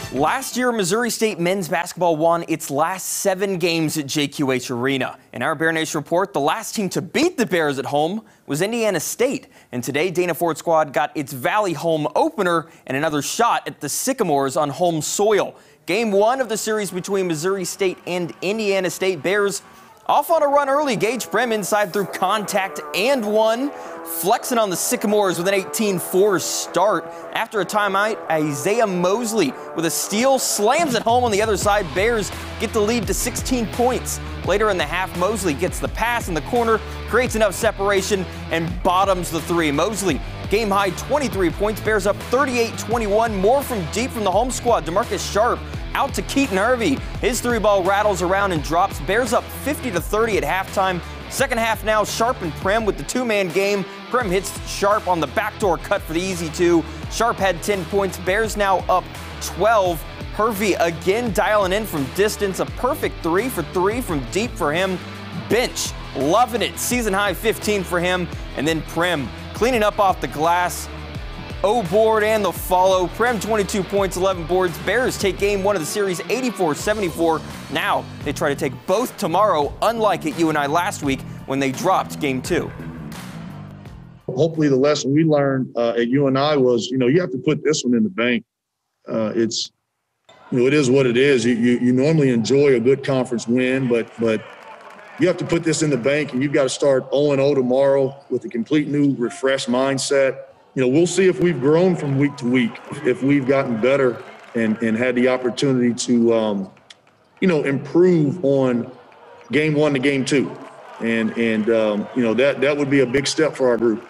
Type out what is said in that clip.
Last year, Missouri State men's basketball won its last 7 games at JQH Arena. In our Bear Nation report, the last team to beat the Bears at home was Indiana State. And today, Dana Ford's squad got its Valley home opener and another shot at the Sycamores on home soil. Game 1 of the series between Missouri State and Indiana State. Bears off on a run early. Gage Prim inside through contact and one. Flexing on the Sycamores with an 18-4 start. After a timeout, Isaiah Mosley with a steal slams it home on the other side. Bears get the lead to 16 points. Later in the half, Mosley gets the pass in the corner, creates enough separation, and bottoms the three. Mosley, game high 23 points. Bears up 38-21. More from deep from the home squad. DeMarcus Sharp out to Keaton Hervey. His three ball rattles around and drops. Bears up 50-30 at halftime. Second half now, Sharp and Prim with the two-man game. Prim hits Sharp on the backdoor cut for the easy two. Sharp had 10 points. Bears now up 12. Hervey again dialing in from distance. A perfect 3 for 3 from deep for him. Bench, loving it. Season high 15 for him. And then Prim cleaning up off the glass. O-board and the follow. Prim 22 points, 11 boards. Bears take game 1 of the series 84-74. Now they try to take both tomorrow, unlike at UNI last week when they dropped game 2. Hopefully the lesson we learned at UNI was, you have to put this one in the bank. It is what it is. You normally enjoy a good conference win, but you have to put this in the bank, and you've got to start 0-0 tomorrow with a complete new, refreshed mindset. We'll see if we've grown from week to week, if we've gotten better and had the opportunity to, improve on game 1 to game 2. And that would be a big step for our group.